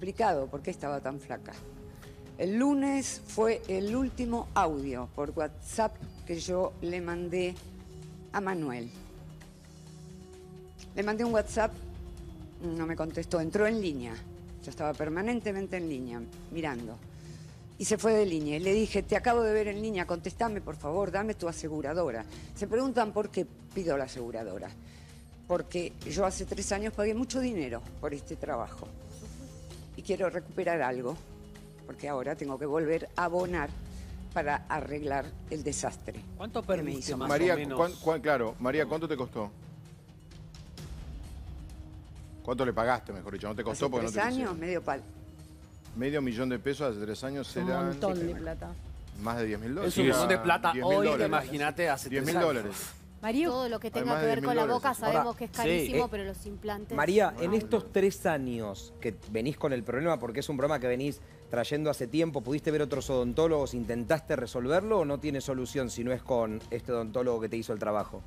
explicado por qué estaba tan flaca. El lunes fue el último audio por WhatsApp que yo le mandé a Manuel. Le mandé un WhatsApp, no me contestó, entró en línea. Yo estaba permanentemente en línea, mirando. Y se fue de línea. Y le dije, te acabo de ver en línea, contestame por favor, dame tu aseguradora. Se preguntan por qué pido la aseguradora. Porque yo hace 3 años pagué mucho dinero por este trabajo. Y quiero recuperar algo, porque ahora tengo que volver a abonar para arreglar el desastre. ¿Cuánto que me perdiste hizo más María, o menos? claro, María, ¿cuánto te costó? ¿Cuánto le pagaste, mejor dicho? ¿No te costó Hace porque no 3 te años, hicieron? medio palo. $500.000 de pesos hace 3 años Un serán montón de plata. más de $10.000. Es un montón de plata hoy, $10.000. imagínate, hace 3 años. $10.000. Mario, Todo lo que tenga Además que de ver con la $10.000. boca sabemos Ahora, que es sí, carísimo, pero los implantes... María, en estos 3 años que venís con el problema, porque es un problema que venís trayendo hace tiempo, ¿pudiste ver otros odontólogos? ¿Intentaste resolverlo o no tiene solución si no es con este odontólogo que te hizo el trabajo?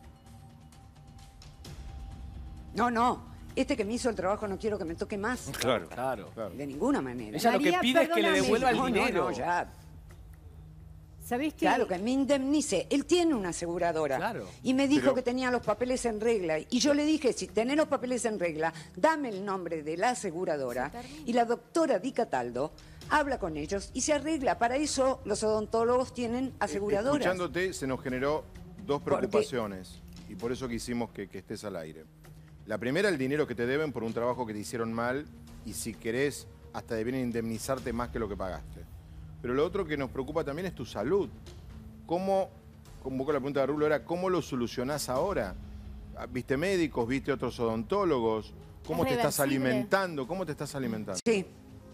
No. Este que me hizo el trabajo no quiero que me toque más. Claro, claro. De ninguna manera. Ella lo que María, pide es que le perdóname. devuelva el No, dinero. no, ya. ¿sabés qué? Claro, que me indemnice. Él tiene una aseguradora. Claro. Y me dijo Pero- que tenía los papeles en regla. Y yo le dije, si tenés los papeles en regla, dame el nombre de la aseguradora. Y la doctora Di Cataldo habla con ellos y se arregla. Para eso los odontólogos tienen aseguradoras. Escuchándote se nos generó 2 Porque- preocupaciones y por eso quisimos que estés al aire. La primera, el dinero que te deben por un trabajo que te hicieron mal y si querés hasta deben indemnizarte más que lo que pagaste. Pero lo otro que nos preocupa también es tu salud. ¿Cómo, con la pregunta de Rulo era, cómo lo solucionás ahora? ¿Viste médicos? ¿Viste otros odontólogos? ¿Cómo ¿Es te estás reversible? alimentando? ¿Cómo te estás alimentando? Sí.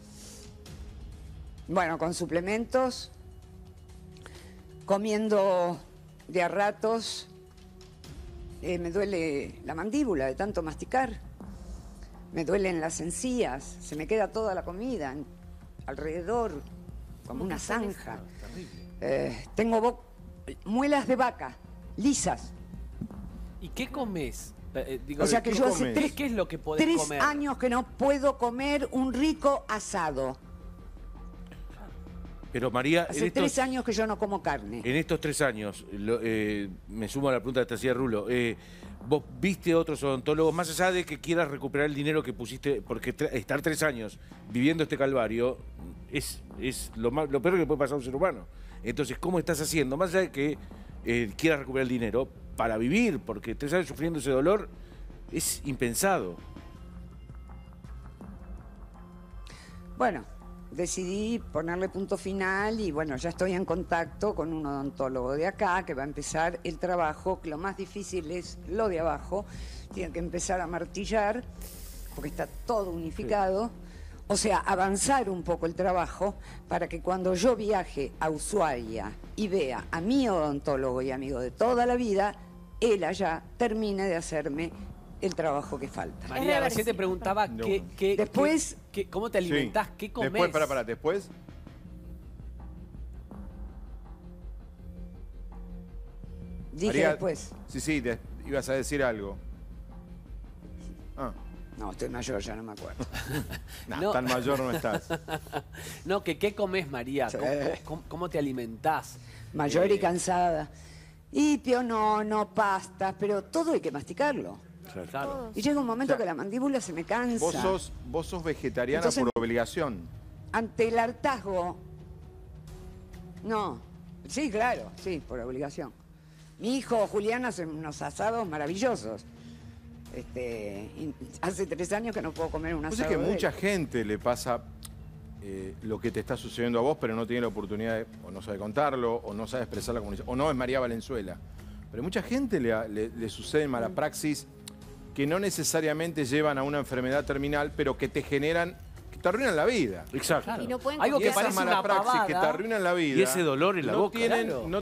Bueno, con suplementos, comiendo de a ratos. Me duele la mandíbula de tanto masticar. Me duelen las encías. Se me queda toda la comida alrededor, como una zanja. Tengo muelas de vaca, lisas. ¿Y qué comes? Digo, O sea que ¿qué yo hace comes? ¿Qué es lo que podés 3 comer? años que no puedo comer un rico asado. Pero María, Hace 3 años que yo no como carne. en estos 3 años, me sumo a la pregunta que te hacía Rulo, vos viste otros odontólogos, más allá de que quieras recuperar el dinero que pusiste, porque estar 3 años viviendo este calvario es lo peor que puede pasar a un ser humano. Entonces, ¿cómo estás haciendo? Más allá de que quieras recuperar el dinero para vivir, porque 3 años sufriendo ese dolor es impensado. Bueno, decidí ponerle punto final y bueno, ya estoy en contacto con un odontólogo de acá que va a empezar el trabajo, que lo más difícil es lo de abajo, tiene que empezar a martillar porque está todo unificado, o sea, avanzar un poco el trabajo para que cuando yo viaje a Ushuaia y vea a mi odontólogo y amigo de toda la vida, él allá termine de hacerme el trabajo que falta. María, recién te preguntaba No. Después- cómo te alimentás, Sí. qué comés. Después, después. Dije María, después, Sí, ibas a decir algo. Ah, no, estoy mayor, ya no me acuerdo. No. tan mayor no estás. No, ¿qué comés, María? Sí. ¿Cómo te alimentás? Mayor y cansada. Y no, pastas, pero todo hay que masticarlo. Claro. Y llega un momento que la mandíbula se me cansa. Vos sos vegetariana Entonces- por obligación. Ante el hartazgo. No. Sí, claro, sí, por obligación. Mi hijo Julián hace unos asados maravillosos. Hace 3 años que no puedo comer un Vos asado. sabés que de él. mucha gente le pasa lo que te está sucediendo a vos, pero no tiene la oportunidad de, o no sabe contarlo, o no sabe expresar la comunicación, o no es María Valenzuela. Pero mucha gente le sucede mala praxis que no necesariamente llevan a una enfermedad terminal, pero que te generan, que te arruinan la vida. Exacto. Y no pueden Algo Y que esa parece mala una praxis que te pavada. arruinan la vida. Y ese dolor en la no boca. tienen, Claro. no